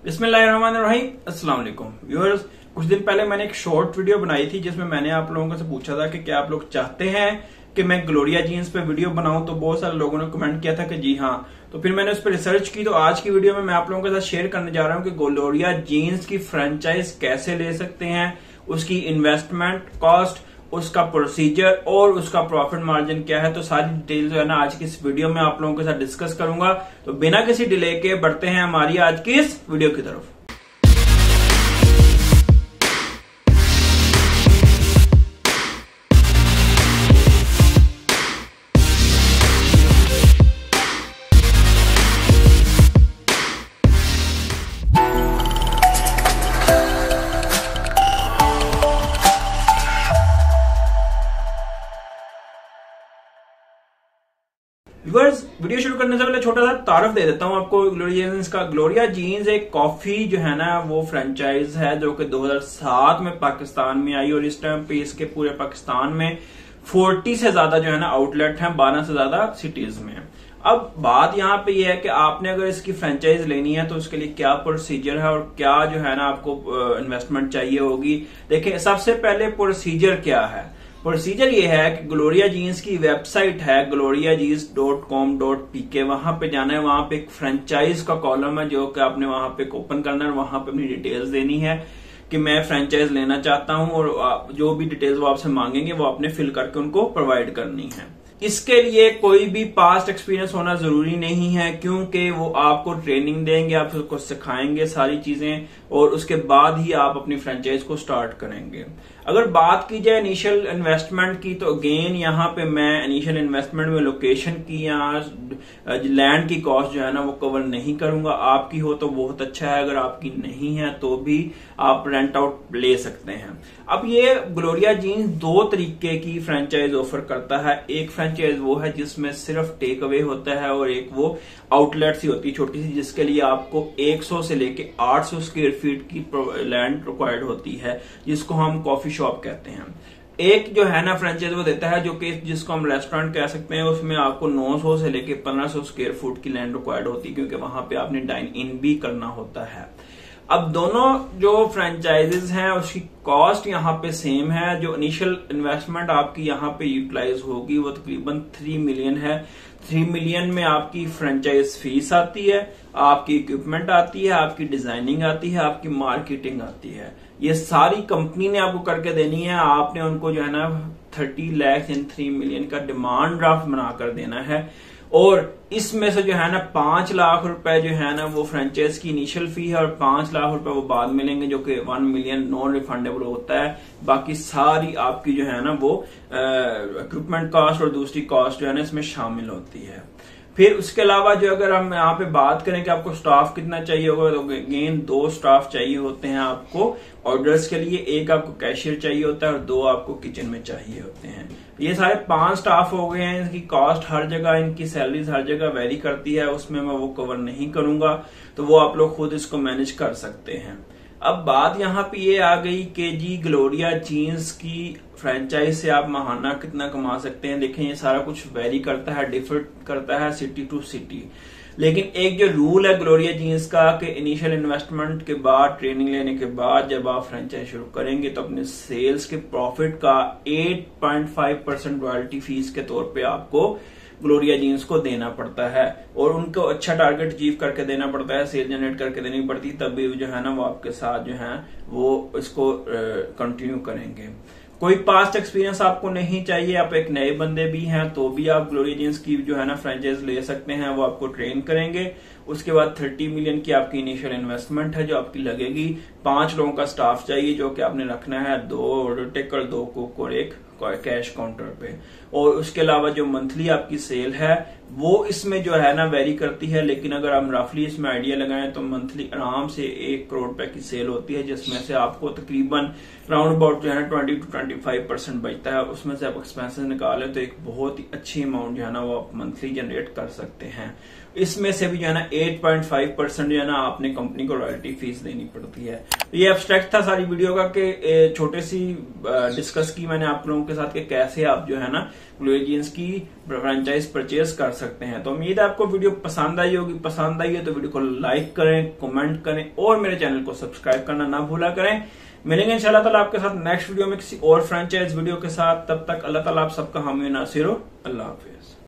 बिस्मिल्लाहिर्रहमानिर्रहीम, अस्सलाम वालेकुम व्यूअर्स। कुछ दिन पहले मैंने एक शॉर्ट वीडियो बनाई थी जिसमें मैंने आप लोगों से पूछा था कि क्या आप लोग चाहते हैं कि मैं ग्लोरिया जीन्स पे वीडियो बनाऊं। तो बहुत सारे लोगों ने कमेंट किया था कि जी हाँ। तो फिर मैंने उस पर रिसर्च की। तो आज की वीडियो में मैं आप लोगों के साथ शेयर करने जा रहा हूं कि ग्लोरिया जीन्स की फ्रेंचाइज कैसे ले सकते हैं, उसकी इन्वेस्टमेंट कॉस्ट, उसका प्रोसीजर और उसका प्रॉफिट मार्जिन क्या है। तो सारी डिटेल जो है ना आज की इस वीडियो में आप लोगों के साथ डिस्कस करूंगा। तो बिना किसी डिले के बढ़ते हैं हमारी आज की इस वीडियो की तरफ। व्यूअर्स, वीडियो शुरू करने से पहले छोटा सा तारुफ दे देता हूं आपको ग्लोरिया जीन्स का। ग्लोरिया जीन्स एक कॉफी जो है ना वो फ्रेंचाइज है जो कि 2007 में पाकिस्तान में आई और इस टाइम पे इसके पूरे पाकिस्तान में 40 से ज्यादा जो है ना आउटलेट हैं, 12 से ज्यादा सिटीज में। अब बात यहाँ पे ये है कि आपने अगर इसकी फ्रेंचाइज लेनी है तो उसके लिए क्या प्रोसीजर है और क्या जो है ना आपको इन्वेस्टमेंट चाहिए होगी। देखिए, सबसे पहले प्रोसीजर क्या है। प्रोसीजर ये है कि ग्लोरिया जीन्स की वेबसाइट है gloriajeans.com.pk। वहां पे जाना है, वहां पे एक फ्रेंचाइज का कॉलम है जो कि आपने वहां पे ओपन करना है। वहां पे अपनी डिटेल्स देनी है कि मैं फ्रेंचाइज लेना चाहता हूं और जो भी डिटेल्स वो आपसे मांगेंगे वो आपने फिल करके उनको प्रोवाइड करनी है। इसके लिए कोई भी पास्ट एक्सपीरियंस होना जरूरी नहीं है क्योंकि वो आपको ट्रेनिंग देंगे, आप उसको सिखाएंगे सारी चीजें और उसके बाद ही आप अपनी फ्रेंचाइज को स्टार्ट करेंगे। अगर बात की जाए इनिशियल इन्वेस्टमेंट की तो अगेन यहाँ पे मैं इनिशियल इन्वेस्टमेंट में लोकेशन की या लैंड की कॉस्ट जो है ना वो कवर नहीं करूंगा। आपकी हो तो बहुत अच्छा है, अगर आपकी नहीं है तो भी आप रेंट आउट ले सकते हैं। अब ये ग्लोरिया जीन्स दो तरीके की फ्रेंचाइज ऑफर करता है। एक फ्रेंचाइज वो है जिसमें सिर्फ टेक अवे होता है और एक वो आउटलेट्स ही होती है छोटी सी, जिसके लिए आपको 100 से लेके 800 स्क्वायर फीट की लैंड रिक्वायर्ड होती है, जिसको हम कॉफी शॉप कहते हैं। एक जो है ना फ्रेंचाइज वो देता है जो कि जिसको हम रेस्टोरेंट कह सकते हैं, उसमें आपको 900 से लेके 1500 स्क्वायर फुट की लैंड रिक्वायर्ड होती है क्योंकि वहां पे आपने डाइन इन भी करना होता है। अब दोनों जो फ्रेंचाइजेस हैं उसकी कॉस्ट यहाँ पे सेम है। जो इनिशियल इन्वेस्टमेंट आपकी यहाँ पे यूटिलाइज होगी वो तकरीबन 3 मिलियन है। 3 मिलियन में आपकी फ्रेंचाइज फीस आती है, आपकी इक्विपमेंट आती है, आपकी डिजाइनिंग आती है, आपकी मार्केटिंग आती है। ये सारी कंपनी ने आपको करके देनी है। आपने उनको जो है ना 30 लाख इन 3 मिलियन का डिमांड ड्राफ्ट बनाकर देना है और इसमें से जो है ना 5 लाख रुपए जो है ना वो फ्रेंचाइज की इनिशियल फी है और 5 लाख रुपए वो बाद मिलेंगे जो कि 1 मिलियन नॉन रिफंडेबल होता है। बाकी सारी आपकी जो है ना वो इक्विपमेंट कॉस्ट और दूसरी कॉस्ट जो है ना इसमें शामिल होती है। फिर उसके अलावा जो अगर हम यहाँ पे बात करें कि आपको स्टाफ कितना चाहिए होगा तो अगेन 2 स्टाफ चाहिए होते हैं आपको ऑर्डर्स के लिए। एक आपको कैशियर चाहिए होता है और 2 आपको किचन में चाहिए होते हैं। ये सारे 5 स्टाफ हो गए हैं। इनकी कॉस्ट हर जगह, इनकी सैलरीज हर जगह वेरी करती है, उसमें मैं वो कवर नहीं करूंगा, तो वो आप लोग खुद इसको मैनेज कर सकते हैं। अब बात यहाँ पे ये आ गई कि जी ग्लोरिया जीन्स की फ्रेंचाइज से आप महाना कितना कमा सकते हैं। देखें, ये सारा कुछ वेरी करता है, डिफर करता है सिटी टू सिटी। लेकिन एक जो रूल है ग्लोरिया जीन्स का कि इनिशियल इन्वेस्टमेंट के बाद, ट्रेनिंग लेने के बाद जब आप फ्रेंचाइज शुरू करेंगे तो अपने सेल्स के प्रॉफिट का 8.5% रॉयल्टी फीस के तौर पे आपको ग्लोरिया जीन्स को देना पड़ता है और उनको अच्छा टारगेट अचीव करके देना पड़ता है, सेल जनरेट करके देनी पड़ती है, तभी जो है ना वो आपके साथ जो है वो इसको कंटिन्यू करेंगे। कोई पास्ट एक्सपीरियंस आपको नहीं चाहिए, आप एक नए बंदे भी हैं तो भी आप ग्लोरिया जीन्स की जो है ना फ्रेंचाइज ले सकते हैं। वो आपको ट्रेन करेंगे। उसके बाद 30 मिलियन की आपकी इनिशियल इन्वेस्टमेंट है जो आपकी लगेगी। 5 लोगों का स्टाफ चाहिए जो कि आपने रखना है, 2 ऑर्डर टेकर, 2 कुक और 1 कैश काउंटर पे। और उसके अलावा जो मंथली आपकी सेल है वो इसमें जो है ना वेरी करती है, लेकिन अगर हम रफली इसमें आइडिया लगाएं तो मंथली आराम से 1 करोड़ रुपए की सेल होती है, जिसमें से आपको तकरीबन राउंड अबाउट जो है ना 20 to 25% बचता है। उसमें से आप एक्सपेंसेस निकालें तो एक बहुत ही अच्छी अमाउंट जो है ना वो आप मंथली जनरेट कर सकते हैं। इसमें से भी जो है ना 8.5% जो है ना आपने कंपनी को रॉयल्टी फीस देनी पड़ती है। तो ये एब्स्ट्रैक्ट था सारी वीडियो का कि छोटे सी डिस्कस की मैंने आप लोगों के साथ कि कैसे आप जो है ना ग्लोरी जीन्स की फ्रेंचाइज परचेज कर सकते हैं। तो उम्मीद है आपको वीडियो पसंद आई होगी। पसंद आई है तो वीडियो को लाइक करें, कमेंट करें और मेरे चैनल को सब्सक्राइब करना ना भूला करें। मिलेंगे इंशाल्लाह ताला आपके साथ नेक्स्ट वीडियो में किसी और फ्रेंचाइज वीडियो के साथ। तब तक अल्लाह ताला आप सबका हामी नासिर हो। अल्लाह हाफिज।